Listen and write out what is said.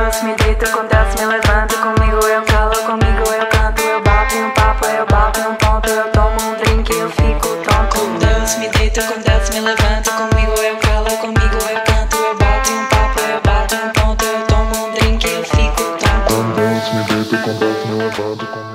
Deus, me deito com Deus, me levanto. Comigo eu falo, comigo eu canto. Eu bato em um papo, eu bato em um ponto. Eu tomo um drink e eu fico tonto. Com Deus, me deito com Deus, me levanto. Comigo eu falo, comigo eu canto. Eu bato em um papo, eu bato em um ponto. Eu tomo um drink e eu fico tonto. Com Deus, me deito com Deus, me levanto.